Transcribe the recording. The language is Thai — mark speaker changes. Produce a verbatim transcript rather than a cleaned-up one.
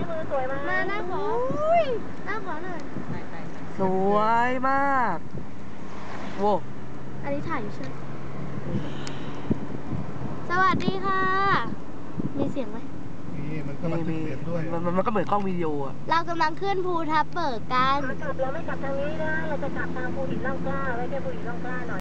Speaker 1: มือสวยมากมาหน้าขอหน้าขอหน่อย
Speaker 2: สวยมากโว้
Speaker 1: อันนี้ถ่ายอยู่ใช่ไหมสวัสดีค่ะมีเสียงไหม
Speaker 3: นี่มันก็บันทึกเสียงด้วย
Speaker 2: มันมันก็เหมือนกล้องวิดีโออะ
Speaker 1: เรากำลังขึ้นภูทับเบิกกันกลับเราไม่กลับทางนี้นะเราจะกลับทางภูหินร่องกล้าไว้แค่ภูหินร่องกล้าหน่อย